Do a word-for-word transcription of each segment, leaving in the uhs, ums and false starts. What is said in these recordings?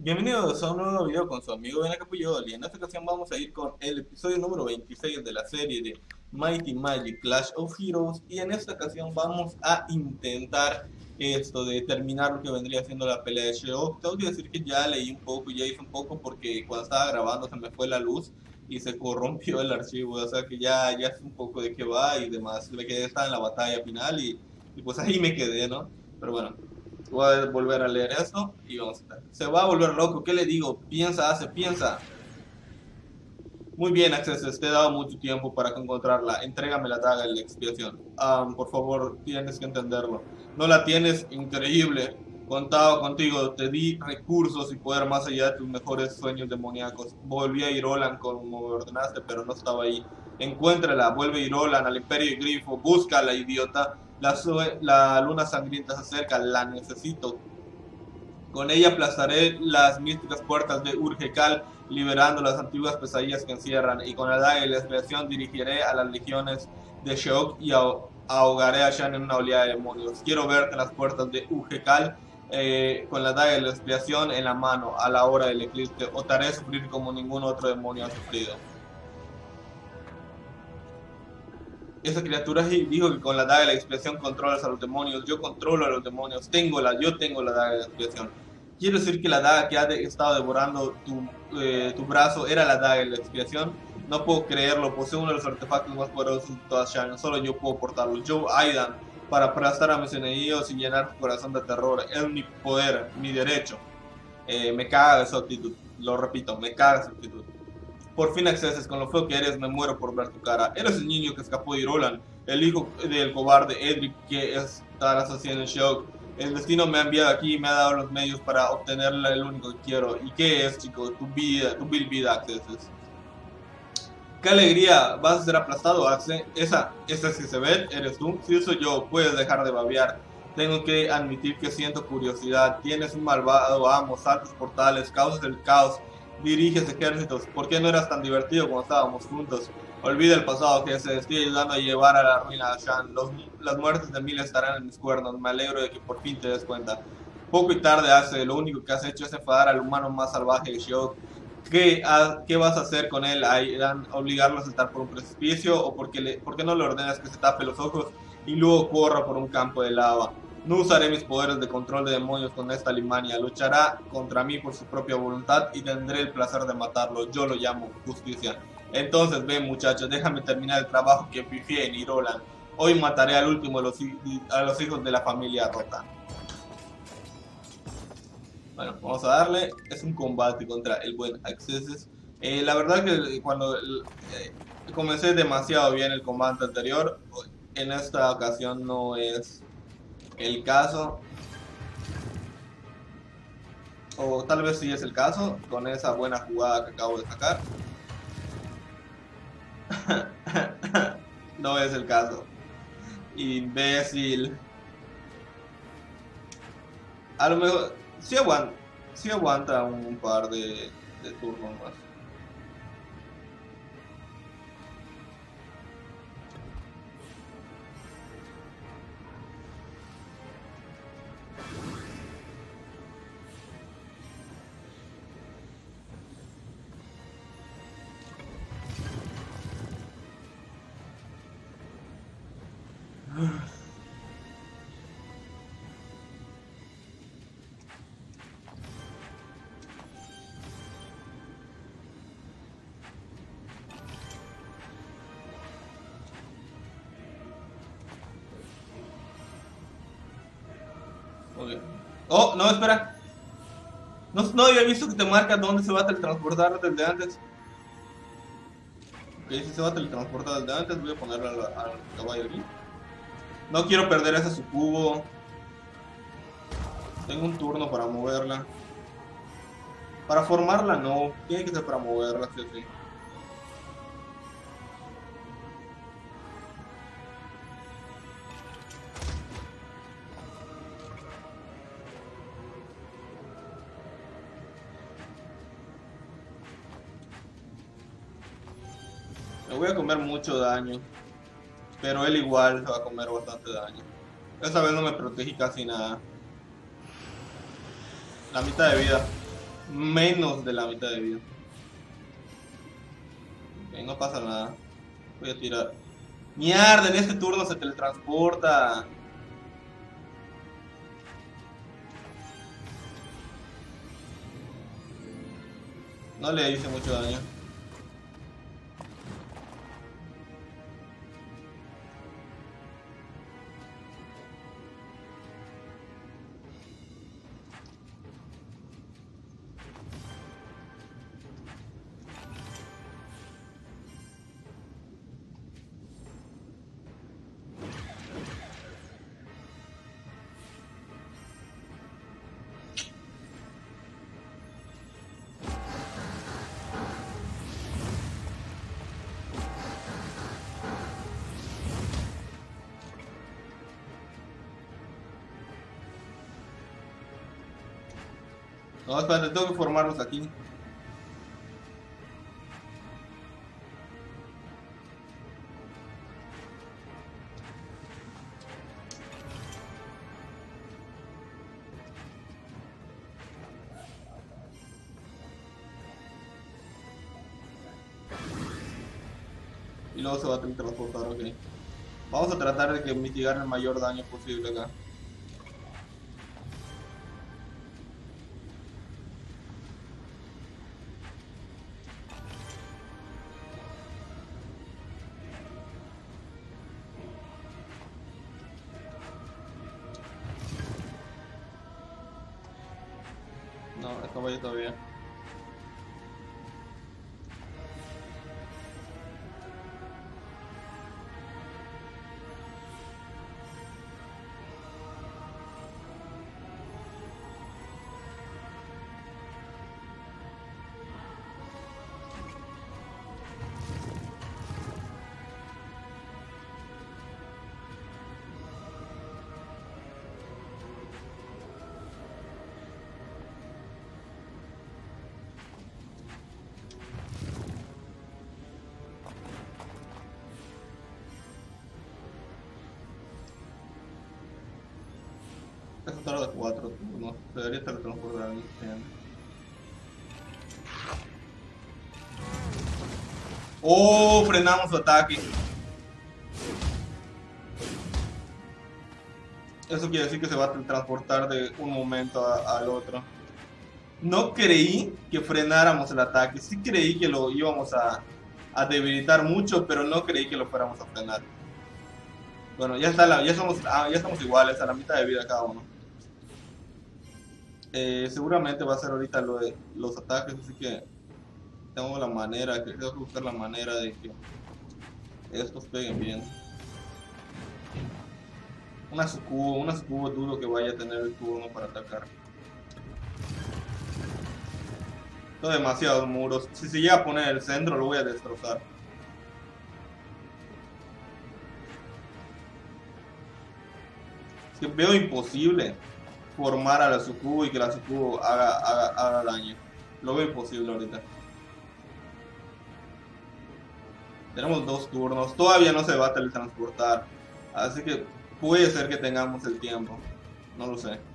Bienvenidos a un nuevo video con su amigo Ben Capuyol y en esta ocasión vamos a ir con el episodio número veintiséis de la serie de Mighty Magic Clash of Heroes y en esta ocasión vamos a intentar esto de terminar lo que vendría siendo la pelea de Sheok. Tengo que decir que ya leí un poco, ya hice un poco porque cuando estaba grabando se me fue la luz y se corrompió el archivo, o sea que ya, ya sé un poco de qué va y demás. Me quedé, estaba en la batalla final y, y pues ahí me quedé, ¿no? Pero bueno. Voy a volver a leer esto y vamos a estar. Se va a volver loco. ¿Qué le digo? Piensa, hace, piensa. Muy bien, Access, te he dado mucho tiempo para encontrarla. Entrégame la daga de la expiación. Um, por favor, tienes que entenderlo. No la tienes, increíble. Contaba contigo, te di recursos y poder más allá de tus mejores sueños demoníacos. Volví a Irolan como me ordenaste, pero no estaba ahí. Encuéntrala, vuelve a Irolan, al Imperio de Grifo, búscala, idiota. La, la luna sangrienta se acerca, la necesito. Con ella aplastaré las místicas puertas de Urgekal, liberando las antiguas pesadillas que encierran, y con la daga y la expiación dirigiré a las legiones de Sheok y ahogaré a Shan en una oleada de demonios. Quiero verte en las puertas de Urgekal eh, con la daga y la expiación en la mano a la hora del eclipse, o te haré sufrir como ningún otro demonio ha sufrido. Esa criatura dijo que con la daga de la expiación controlas a los demonios. Yo controlo a los demonios. Tengo la, yo tengo la daga de la expiación. Quiero decir que la daga que ha de, estado devorando tu, eh, tu brazo era la daga de la expiación. No puedo creerlo. Posee uno de los artefactos más poderosos de toda Shannon. Solo yo puedo portarlo. Yo, Aidan, para aplastar a mis enemigos y llenar tu corazón de terror. Es mi poder, mi derecho. Eh, me caga esa actitud. Lo repito, me caga esa actitud. Por fin acceses, con lo feo que eres, me muero por ver tu cara. Eres el niño que escapó de Irolan, el hijo del cobarde Edric que estarás haciendo en Sheok. El destino me ha enviado aquí y me ha dado los medios para obtener el único que quiero. ¿Y qué es, chico? Tu vida, tu vil vida, Accesses. ¡Qué alegría! ¿Vas a ser aplastado, Axe? Esa, esa es que se ve, eres tú. Si soy yo, puedes dejar de babear. Tengo que admitir que siento curiosidad. Tienes un malvado amo, saltas portales, causas el caos, diriges ejércitos. ¿Por qué no eras tan divertido cuando estábamos juntos? Olvida el pasado, que se estoy ayudando a llevar a la ruina a Shan. Los, las muertes de Mil estarán en mis cuernos. Me alegro de que por fin te des cuenta. Poco y tarde, Axe, lo único que has hecho es enfadar al humano más salvaje de Sheok. ¿Qué, a, ¿Qué vas a hacer con él? ¿Irán obligarlo a saltar por un precipicio o porque le, por qué no le ordenas que se tape los ojos y luego corra por un campo de lava? No usaré mis poderes de control de demonios con esta Limania. Luchará contra mí por su propia voluntad y tendré el placer de matarlo. Yo lo llamo justicia. Entonces ven, muchachos, déjame terminar el trabajo que pifié en Irolan. Hoy mataré al último de los, a los hijos de la familia rota. Bueno, vamos a darle. Es un combate contra el buen Accesses. Eh, la verdad que cuando eh, comencé demasiado bien el combate anterior, en esta ocasión no es el caso. O tal vez sí es el caso, con esa buena jugada que acabo de sacar. No es el caso. Imbécil. A lo mejor sí aguanta, sí aguanta un par de, de turnos más. Okay. Oh, no, espera. No, no había visto que te marca dónde se va a teletransportar desde antes. Ok, si se va a teletransportar desde antes, voy a ponerle al, al caballo aquí. No quiero perder ese sucubo. Tengo un turno para moverla. Para formarla no, tiene que ser para moverla, sí, sí. Me voy a comer mucho daño, pero él igual se va a comer bastante daño. Esta vez no me protegí casi nada. La mitad de vida. Menos de la mitad de vida. Ok, no pasa nada. Voy a tirar. Mierda, en este turno se teletransporta. No le hice mucho daño. No, espérate, tengo que formarlos aquí. Y luego se va a teletransportar, ok. Vamos a tratar de que mitigar el mayor daño posible acá. No, esto vaya todavía. Eso tarda cuatro turnos. Se debería teletransportar al siguiente. Oh, frenamos su ataque. Eso quiere decir que se va a teletransportar de un momento a, al otro. No creí que frenáramos el ataque. Sí creí que lo íbamos a, a debilitar mucho, pero no creí que lo fuéramos a frenar. Bueno, ya está la, ya somos, ah, ya estamos iguales, a la mitad de vida cada uno. Eh, seguramente va a ser ahorita lo de los ataques, así que tengo la manera, que tengo que buscar la manera de que estos peguen bien. Una sucubo, una sucubo duro que vaya a tener el turno para atacar. Tengo demasiados muros. Si se llega a poner el centro, lo voy a destrozar. Es que veo imposible formar a la sucubo y que la sucubo haga, haga, haga daño. Lo veo imposible ahorita. Tenemos dos turnos. Todavía no se va a teletransportar. Así que puede ser que tengamos el tiempo. No lo sé.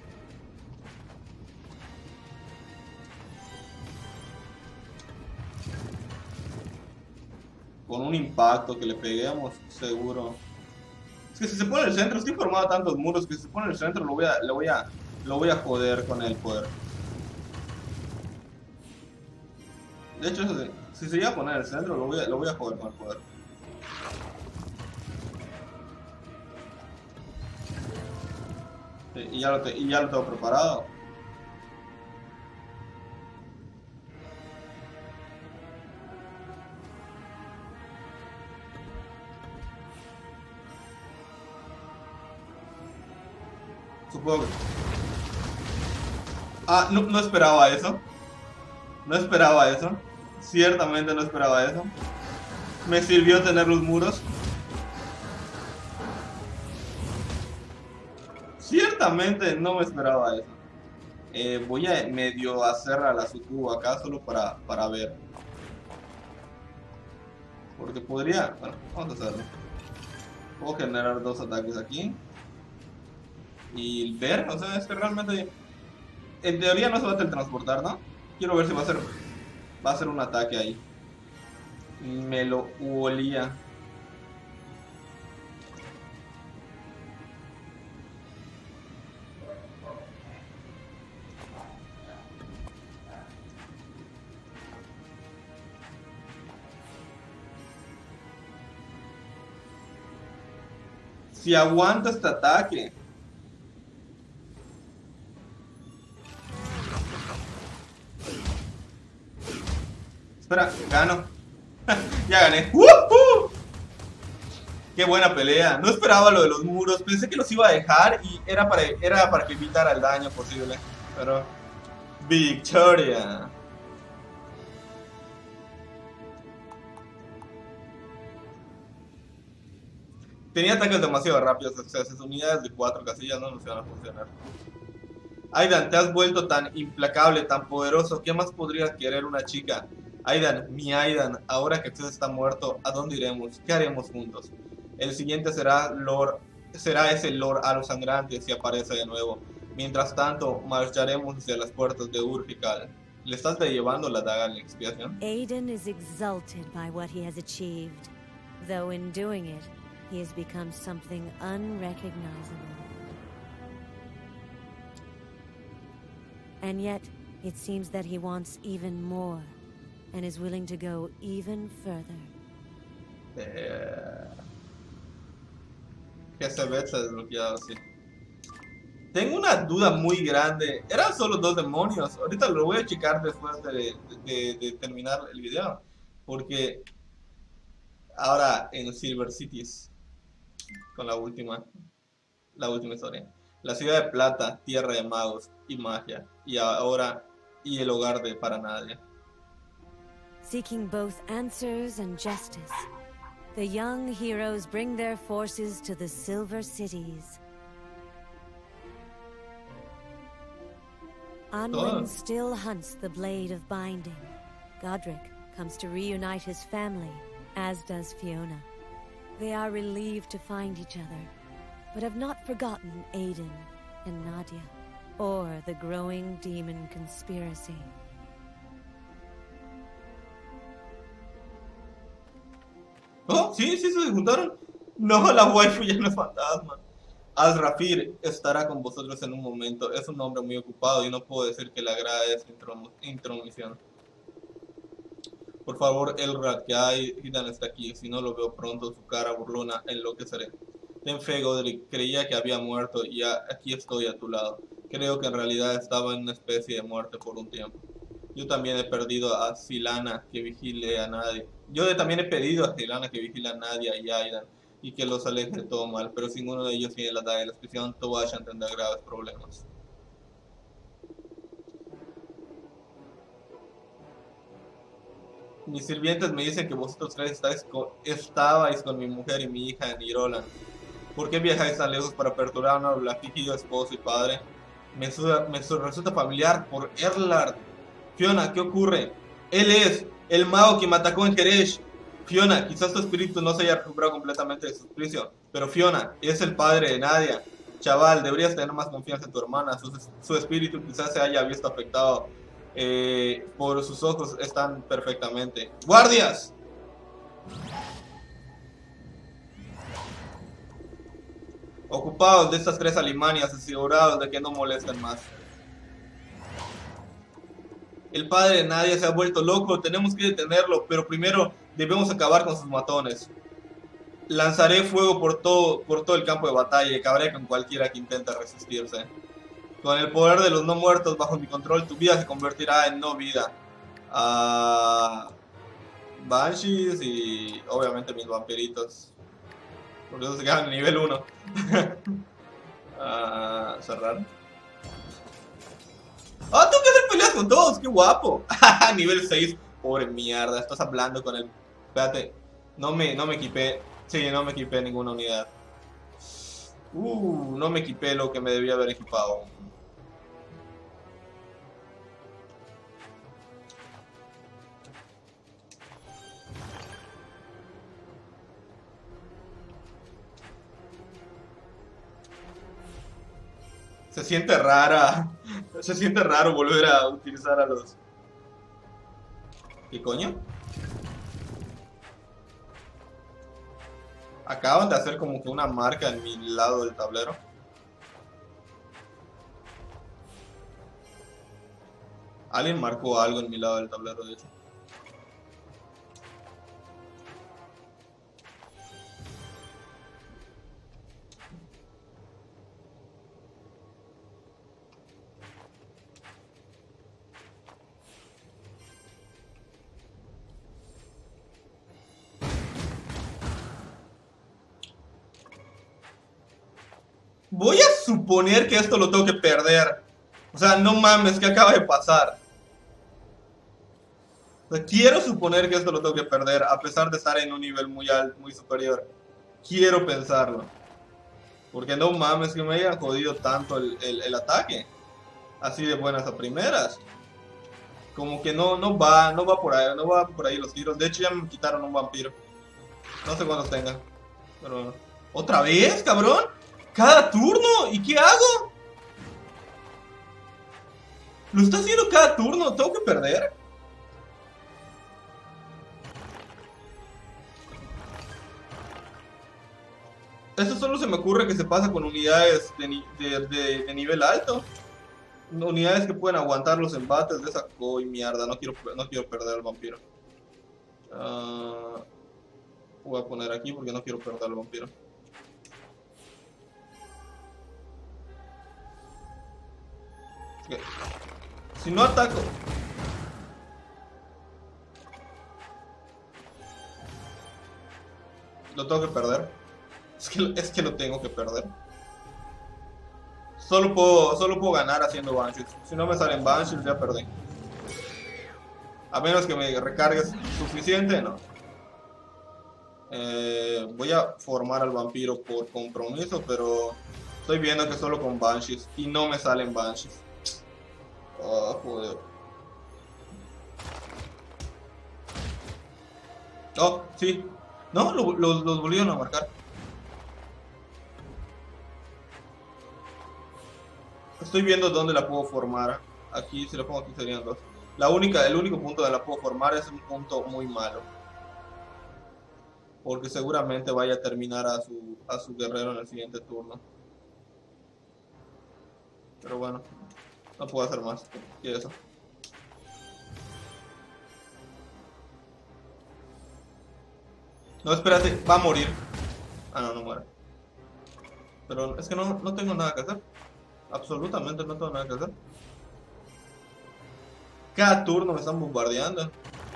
Con un impacto que le peguemos, seguro. Es que si se pone el centro, estoy formado tantos muros que si se pone el centro lo voy a, lo voy a, lo voy a joder con el poder. De hecho, si se llega a poner el centro, lo voy a, lo voy a joder con el poder. Sí, y, ya lo te, y ya lo tengo preparado. Supongo que... Ah, no, no esperaba eso. No esperaba eso. Ciertamente no esperaba eso. Me sirvió tener los muros. Ciertamente no me esperaba eso. Eh, voy a medio hacer a la sucubo acá solo para, para ver. Porque podría... Bueno, vamos a hacerlo. Puedo generar dos ataques aquí. Y ver, o sea, es que realmente... en teoría no se va a teletransportar, ¿no? Quiero ver si va a ser, va a ser un ataque ahí. Me lo olía. Si aguanta este ataque. Espera, gano. Ya gané. ¡Uh-huh! Qué buena pelea. No esperaba lo de los muros. Pensé que los iba a dejar y era para, era para que evitara el daño posible. Pero... victoria. Tenía ataques demasiado rápidos. O sea, esas unidades de cuatro casillas no nos iban a funcionar. Aidan, te has vuelto tan implacable, tan poderoso. ¿Qué más podría querer una chica? Aidan, mi Aidan, ahora que Zeus está muerto, ¿a dónde iremos? ¿Qué haremos juntos? El siguiente será Lord, será ese Lord Halo Sangrante si aparece de nuevo. Mientras tanto, marcharemos hacia las puertas de Urgical. ¿Le estás llevando la daga a la expiación? Aiden is exalted by what he has achieved, though in doing it, he has become something unrecognizable. And yet, it seems that he wants even more, and is willing to go even further. Eh... Que se ve se desbloqueado, sí. Tengo una duda muy grande. Eran solo dos demonios. Ahorita lo voy a checar después de, de, de terminar el video. Porque ahora en Silver Cities, con la última, la última historia. La ciudad de plata, tierra de magos y magia. Y ahora, y el hogar de para nadie. Seeking both answers and justice, the young heroes bring their forces to the Silver Cities. Anwin still hunts the Blade of Binding. Godric comes to reunite his family, as does Fiona. They are relieved to find each other, but have not forgotten Aiden and Nadia, or the growing demon conspiracy. Oh, sí, sí, se juntaron. No, la waifu ya no es fantasma. Azrafir estará con vosotros en un momento. Es un hombre muy ocupado y no puedo decir que le agrade esta intromisión. Por favor, Elrad, que hay, Hidan está aquí. Si no lo veo pronto, su cara burlona, enloqueceré. Ten fe, Godric. Creía que había muerto y ya aquí estoy a tu lado. Creo que en realidad estaba en una especie de muerte por un tiempo. Yo también he perdido a Silana que vigile a nadie. Yo también he pedido a Silana que vigile a Nadia y a Aidan y que los aleje de todo mal, pero si ninguno de ellos tiene la daga de la expresión, Toashan tendrá graves problemas. Mis sirvientes me dicen que vosotros tres estáis con, estabais con mi mujer y mi hija en Irolan. ¿Por qué viajáis tan lejos para perturbar a un afligido esposo y padre? Me, suda, me resulta familiar por Erlard. Fiona, ¿qué ocurre? Él es el mago que me atacó en Jeresh. Fiona, quizás tu espíritu no se haya recuperado completamente de su suplicio, pero Fiona, es el padre de Nadia. Chaval, deberías tener más confianza en tu hermana. Su, su espíritu quizás se haya visto afectado eh, por sus ojos, están perfectamente. ¡Guardias! Ocupados de estas tres alimanias, asegurados de que no molesten más. El padre de Nadia se ha vuelto loco, tenemos que detenerlo, pero primero debemos acabar con sus matones. Lanzaré fuego por todo, por todo el campo de batalla y acabaré con cualquiera que intente resistirse. Con el poder de los no muertos bajo mi control, tu vida se convertirá en no vida. Uh, Banshees y obviamente mis vampiritos. Por eso se quedan en nivel uno. uh, cerrar. ¡Ah, oh, tengo que hacer peleas con todos! ¡Qué guapo! Nivel seis. Pobre mierda, estás hablando con el... Espérate, no me, no me equipé. Sí, no me equipé ninguna unidad. Uh, no me equipé lo que me debía haber equipado. Se siente rara Se siente raro volver a utilizar a los... ¿Qué coño? Acaban de hacer como que una marca en mi lado del tablero. Alguien marcó algo en mi lado del tablero, de hecho. Voy a suponer que esto lo tengo que perder. O sea, no mames, ¿qué acaba de pasar? O sea, quiero suponer que esto lo tengo que perder, a pesar de estar en un nivel muy alto, muy superior. Quiero pensarlo. Porque no mames que me hayan jodido tanto el, el, el ataque. Así de buenas a primeras. Como que no, no va, no va por ahí, no va por ahí los tiros. De hecho ya me quitaron un vampiro. No sé cuántos tengan. Pero... ¿Otra vez, cabrón? ¿Cada turno? ¿Y qué hago? ¿Lo está haciendo cada turno? ¿Tengo que perder? Eso solo se me ocurre que se pasa con unidades de, ni de, de, de nivel alto. Unidades que pueden aguantar los embates de esa coi mierda. No quiero, no quiero perder al vampiro. Uh, voy a poner aquí porque no quiero perder al vampiro. Okay. Si no ataco... Lo tengo que perder. Es que, es que lo tengo que perder. Solo puedo, solo puedo ganar haciendo Banshees. Si no me salen Banshees, ya perdí. A menos que me recargues suficiente, no. Eh, voy a formar al vampiro por compromiso, pero estoy viendo que solo con Banshees. Y no me salen Banshees. Oh, joder. Oh, sí. No, lo, lo, los volvieron a marcar. Estoy viendo dónde la puedo formar. Aquí, si la pongo aquí serían dos. La única, el único punto donde la puedo formar es un punto muy malo. Porque seguramente vaya a terminar a su, a su guerrero en el siguiente turno. Pero bueno, no puedo hacer más que eso. No, espérate, va a morir. Ah, no, no muere. Pero es que no, no tengo nada que hacer. Absolutamente no tengo nada que hacer. Cada turno me están bombardeando.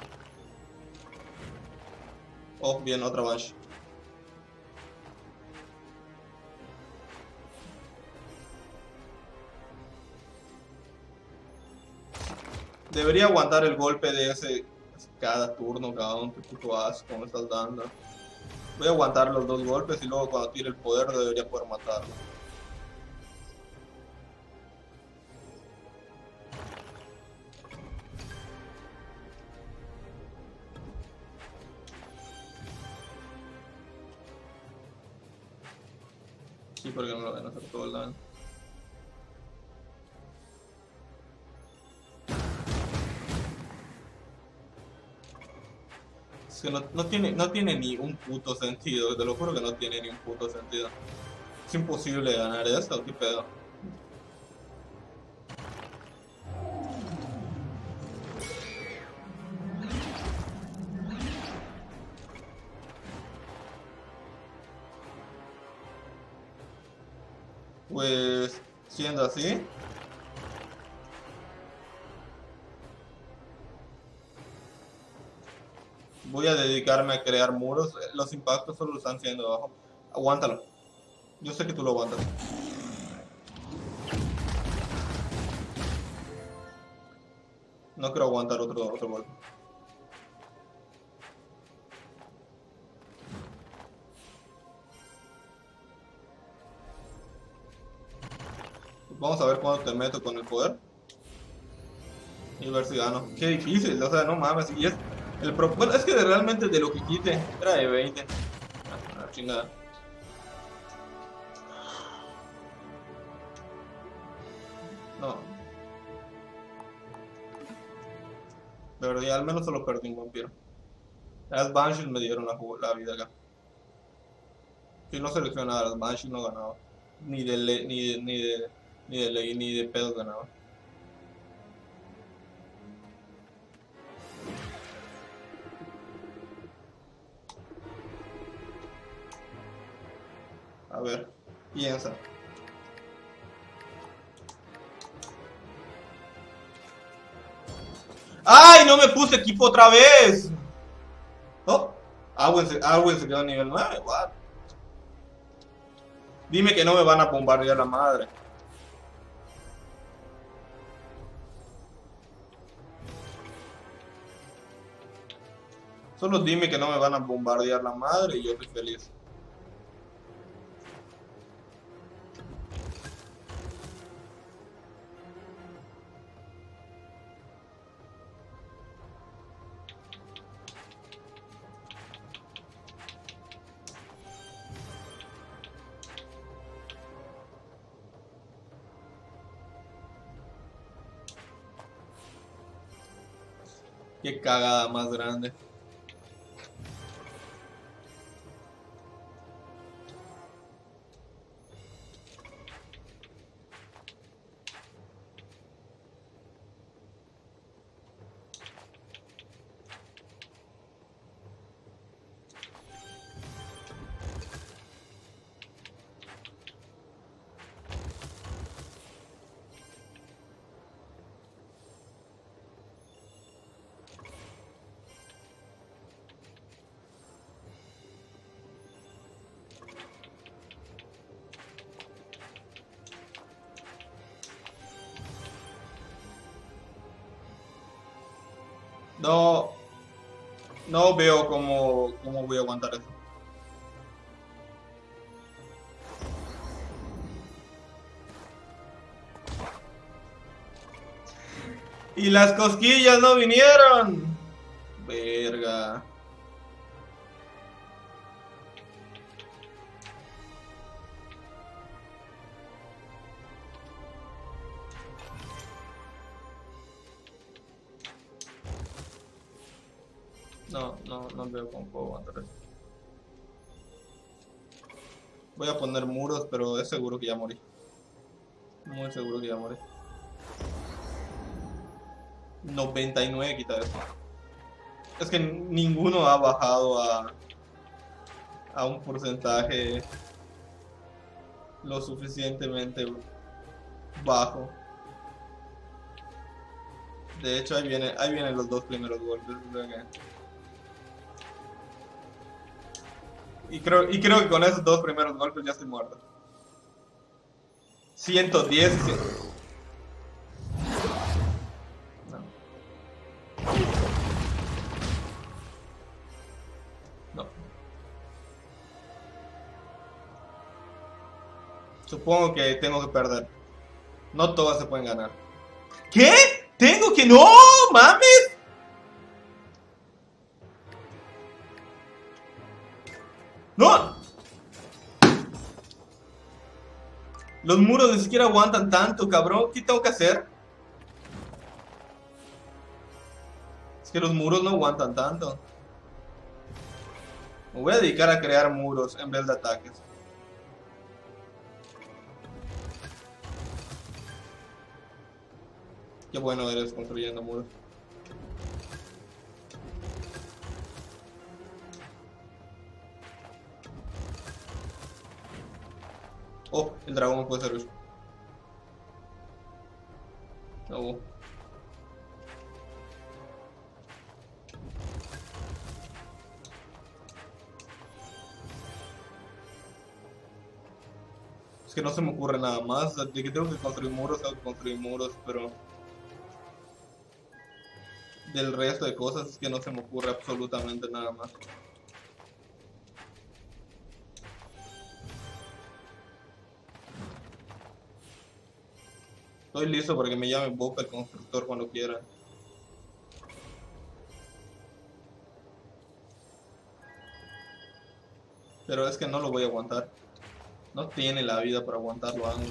Oh, bien, otra Banshee. Debería aguantar el golpe de ese cada turno, cabrón. Qué puto asco me estás dando. Voy a aguantar los dos golpes y luego cuando tire el poder debería poder matarlo. Sí, porque no lo van a hacer todo el daño. Es que no, no, tiene, no tiene ni un puto sentido, te lo juro que no tiene ni un puto sentido. Es imposible ganar esto, qué pedo. Pues, siendo así, voy a dedicarme a crear muros. Los impactos solo están siendo abajo. Aguántalo. Yo sé que tú lo aguantas. No quiero aguantar otro, otro golpe. Vamos a ver cuándo te meto con el poder. Y ver si gano. Qué difícil, o sea, no mames. Y es, el pro, bueno, es que realmente de lo que quite era de veinte. Ah, chingada. No. Pero ya al menos solo perdí un vampiro. Las Banshees me dieron la, la vida acá. Si no seleccionaba las Banshees no ganaba. Ni de ley, ni de, ni de, ni de ley, ni de pedos ganaba. A ver, piensa. ¡Ay! No me puse equipo otra vez. Oh, Arwen se, Arwen se quedó a nivel nueve. What? Dime que no me van a bombardear la madre. Solo dime que no me van a bombardear la madre y yo estoy feliz. Qué cagada más grande. No, no veo cómo, cómo voy a aguantar eso. Y las cosquillas no vinieron. Verga. No, no, no veo cómo puedo aguantar eso. Voy a poner muros, pero es seguro que ya morí. Muy seguro que ya morí. noventa y nueve quita eso. Es que ninguno ha bajado a, a un porcentaje lo suficientemente bajo. De hecho, ahí viene, ahí vienen los dos primeros golpes. Y creo, y creo que con esos dos primeros golpes ya estoy muerto. ciento diez. No. No. Supongo que tengo que perder. No todas se pueden ganar. ¿Qué? ¿Tengo que? ¡No! ¡Mames! ¡No! Los muros ni siquiera aguantan tanto, cabrón. ¿Qué tengo que hacer? Es que los muros no aguantan tanto. Me voy a dedicar a crear muros en vez de ataques. Qué bueno eres construyendo muros. Oh, el dragón puede servir. No. Es que no se me ocurre nada más. De que tengo que construir muros, tengo que construir muros, pero del resto de cosas es que no se me ocurre absolutamente nada más. Estoy listo para que me llame Boca el constructor cuando quiera. Pero es que no lo voy a aguantar. No tiene la vida para aguantarlo aún.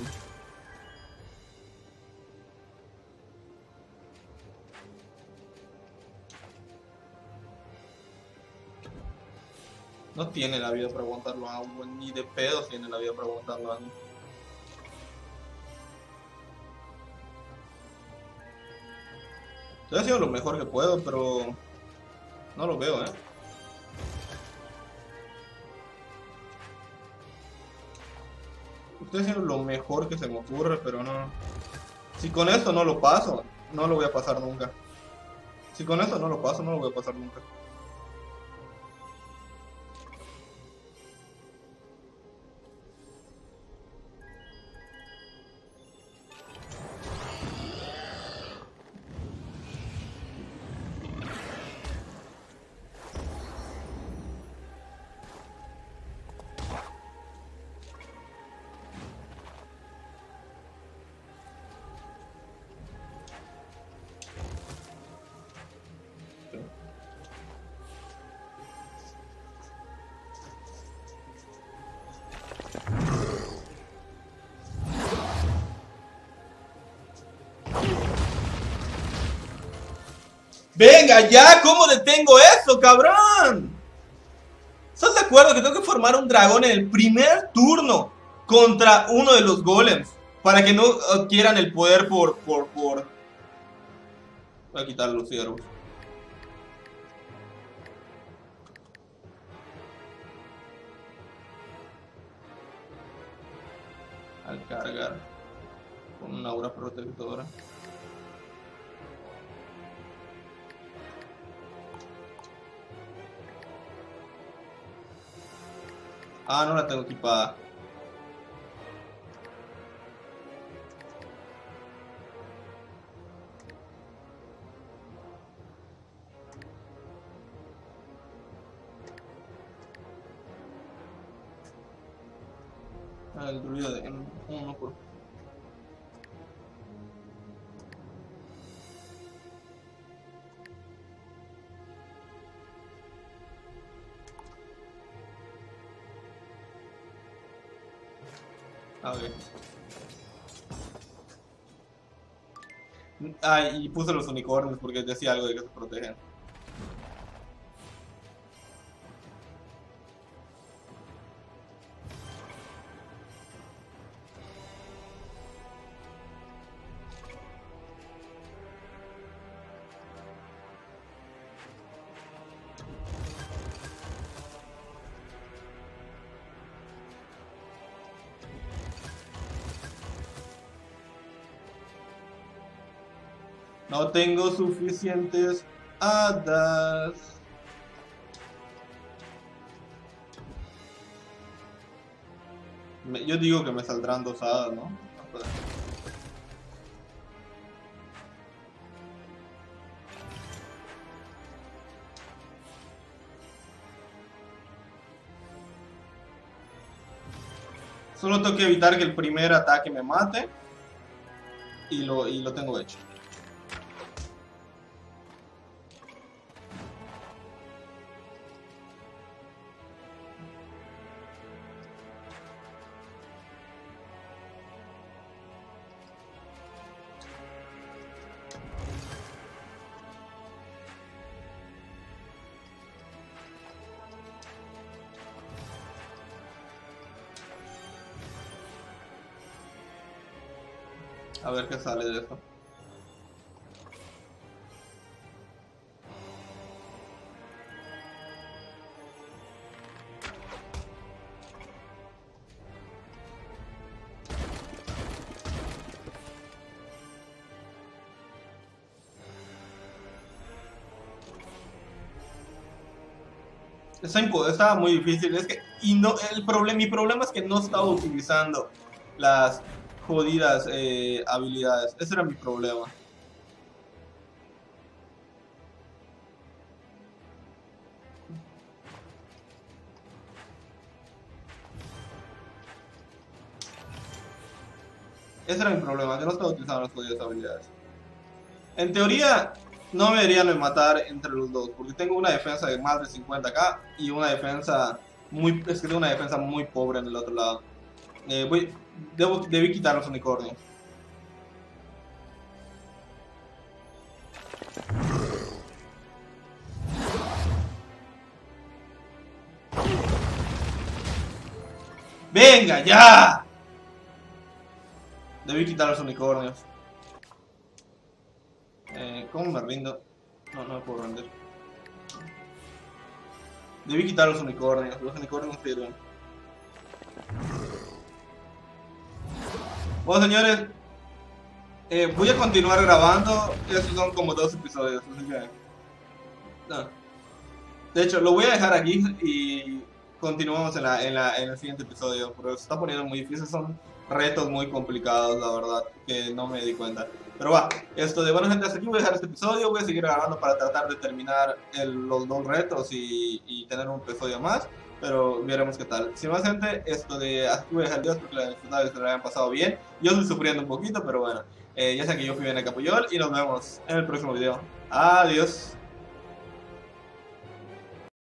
No tiene la vida para aguantarlo aún, ni de pedo tiene la vida para aguantarlo aún. Estoy haciendo lo mejor que puedo, pero no lo veo, eh. Estoy haciendo lo mejor que se me ocurre, pero no. Si con esto no lo paso, no lo voy a pasar nunca. Si con esto no lo paso, no lo voy a pasar nunca. ¡Venga ya! ¿Cómo detengo eso, cabrón? ¿Estás de acuerdo que tengo que formar un dragón en el primer turno contra uno de los golems? Para que no adquieran el poder por... por, por... Voy a quitar los ciervos. Al cargar con una aura protectora. Ah, no la tengo equipada. Ah, el druida de uno por... A ver. Ah, y puse los unicornios porque decía algo de que se protegen. No tengo suficientes hadas. Me, yo digo que me saldrán dos hadas, ¿no? Solo tengo que evitar que el primer ataque me mate. Y lo, y lo tengo hecho. A ver qué sale de esto. Está, está muy difícil. Es que y no el problema, mi problema es que no estaba utilizando las jodidas eh, habilidades. Ese era mi problema. Ese era mi problema, que no estaba utilizando las jodidas habilidades. En teoría, no me deberían matar entre los dos, porque tengo una defensa de más de cincuenta k y una defensa muy, es que tengo una defensa muy pobre en el otro lado. Eh, voy, debo, debí quitar los unicornios. ¡Venga, ya! Debí quitar los unicornios. Eh, ¿Cómo me rindo? No, no me puedo rendir. Debí quitar los unicornios. Los unicornios no sirven. Bueno, señores. Eh, voy a continuar grabando. Estos son como dos episodios. Así que... No. De hecho, lo voy a dejar aquí y continuamos en, la, en, la, en el siguiente episodio. Porque se está poniendo muy difícil. Son retos muy complicados, la verdad. Que no me di cuenta. Pero va, esto de bueno gente, hasta aquí voy a dejar este episodio, voy a seguir grabando para tratar de terminar el, los dos retos y, y tener un episodio más, pero veremos qué tal. Sin más gente, esto de hasta aquí voy a dejar el video, espero que la disfrutado y que lo hayan pasado bien. Yo estoy sufriendo un poquito, pero bueno, eh, ya sé que yo fui bien a Capuyol y nos vemos en el próximo video. Adiós.